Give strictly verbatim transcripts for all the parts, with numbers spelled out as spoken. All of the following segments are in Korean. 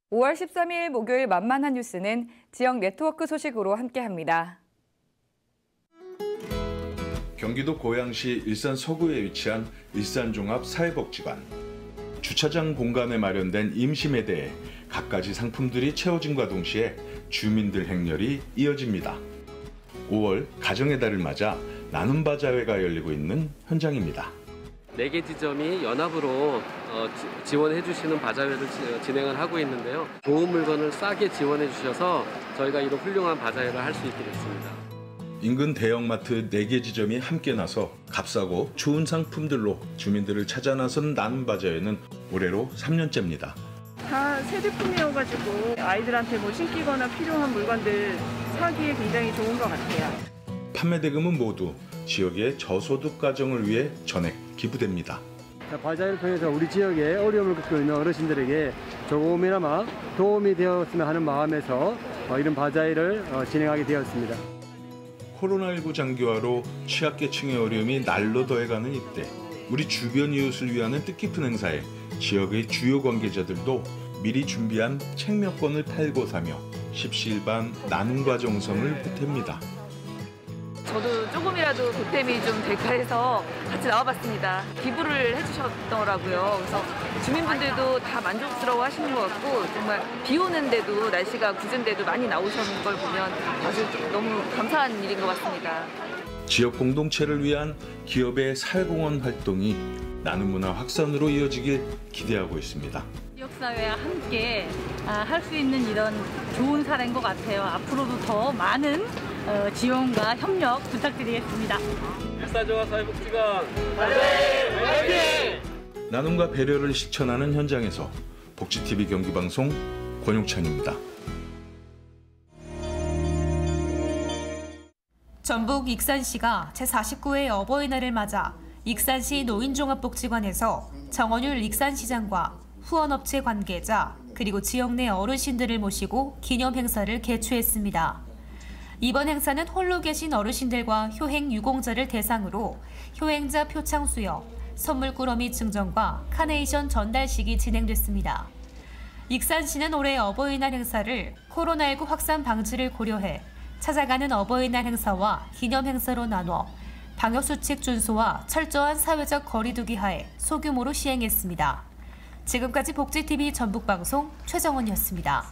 오월 십삼일 목요일 만만한 뉴스는 지역 네트워크 소식으로 함께합니다. 경기도 고양시 일산 서구에 위치한 일산종합사회복지관. 주차장 공간에 마련된 임심에 대해 갖가지 상품들이 채워짐과 동시에 주민들 행렬이 이어집니다. 오월 가정의 달을 맞아 나눔 바자회가 열리고 있는 현장입니다. 네 개 지점이 연합으로 어, 지, 지원해 주시는 바자회를 지, 진행을 하고 있는데요. 좋은 물건을 싸게 지원해 주셔서 저희가 이런 훌륭한 바자회를 할 수 있게 됐습니다. 인근 대형마트 네 개 지점이 함께 나서 값싸고 좋은 상품들로 주민들을 찾아 나선 나눔 바자회는 올해로 삼 년째입니다. 다 새 제품이어가지고 아이들한테 뭐 신기거나 필요한 물건들 사기에 굉장히 좋은 것 같아요. 판매 대금은 모두 지역의 저소득 가정을 위해 전액 기부됩니다. 바자회를 통해서 우리 지역에 어려움을 겪고 있는 어르신들에게 조금이나마 도움이 되었으면 하는 마음에서 이런 바자회를 진행하게 되었습니다. 코로나십구 장기화로 취약계층의 어려움이 날로 더해가는 이때 우리 주변 이웃을 위하는 뜻깊은 행사에 지역의 주요 관계자들도 미리 준비한 책 몇 권을 팔고 사며 십시일반 나눔과 정성을 보탭니다. 저도 조금이라도 보탬이 좀 될까 해서 같이 나와봤습니다. 기부를 해주셨더라고요. 그래서 주민분들도 다 만족스러워 하시는 것 같고 정말 비 오는데도 날씨가 굳은데도 많이 나오셨는 걸 보면 아주 너무 감사한 일인 것 같습니다. 지역 공동체를 위한 기업의 사회공헌 활동이 나눔 문화 확산으로 이어지길 기대하고 있습니다. 지역사회와 함께 할 수 있는 이런 좋은 사례인 것 같아요. 앞으로도 더 많은 지원과 협력 부탁드리겠습니다. 일산종합사회복지관 화이팅! 나눔과 배려를 실천하는 현장에서 복지티비 경기방송 권용찬입니다. 전북 익산시가 제사십구 회 어버이날을 맞아 익산시 노인종합복지관에서 정원율 익산시장과 후원업체 관계자 그리고 지역 내 어르신들을 모시고 기념 행사를 개최했습니다. 이번 행사는 홀로 계신 어르신들과 효행 유공자를 대상으로 효행자 표창 수여, 선물 꾸러미 증정과 카네이션 전달식이 진행됐습니다. 익산시는 올해 어버이날 행사를 코로나십구 확산 방지를 고려해 찾아가는 어버이날 행사와 기념 행사로 나눠 방역수칙 준수와 철저한 사회적 거리두기 하에 소규모로 시행했습니다. 지금까지 복지티비 전북방송 최정원이었습니다.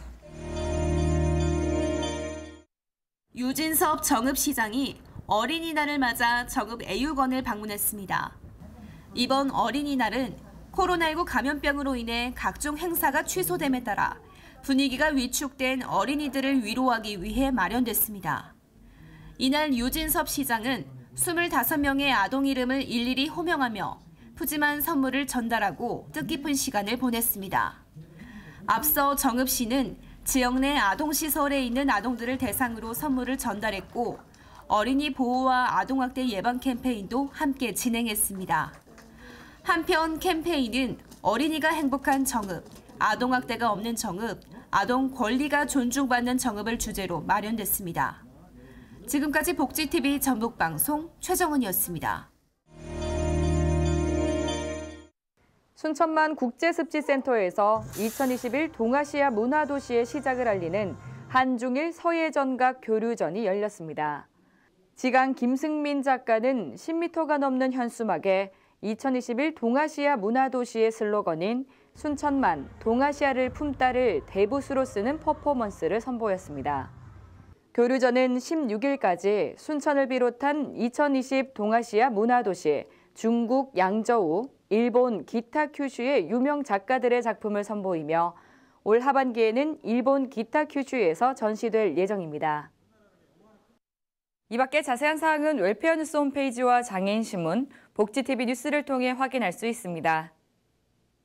유진섭 정읍시장이 어린이날을 맞아 정읍 애육원을 방문했습니다. 이번 어린이날은 코로나십구 감염병으로 인해 각종 행사가 취소됨에 따라 분위기가 위축된 어린이들을 위로하기 위해 마련됐습니다. 이날 유진섭 시장은 스물다섯 명의 아동 이름을 일일이 호명하며 푸짐한 선물을 전달하고 뜻깊은 시간을 보냈습니다. 앞서 정읍시는 지역 내 아동시설에 있는 아동들을 대상으로 선물을 전달했고 어린이 보호와 아동학대 예방 캠페인도 함께 진행했습니다. 한편 캠페인은 어린이가 행복한 정읍, 아동학대가 없는 정읍, 아동 권리가 존중받는 정읍을 주제로 마련됐습니다. 지금까지 복지티비 전북방송 최정은이었습니다. 순천만 국제습지센터에서 이천이십일 동아시아 문화도시의 시작을 알리는 한중일 서예전각 교류전이 열렸습니다. 지강 김승민 작가는 십 미터가 넘는 현수막에 이천이십일 동아시아 문화도시의 슬로건인 순천만 동아시아를 품다를 대붓으로 쓰는 퍼포먼스를 선보였습니다. 교류전은 십육일까지 순천을 비롯한 이천이십 동아시아 문화도시, 중국 양저우, 일본 기타 큐슈의 유명 작가들의 작품을 선보이며 올 하반기에는 일본 기타 큐슈에서 전시될 예정입니다. 이 밖에 자세한 사항은 웰페어 뉴스 홈페이지와 장애인 신문, 복지티비 뉴스를 통해 확인할 수 있습니다.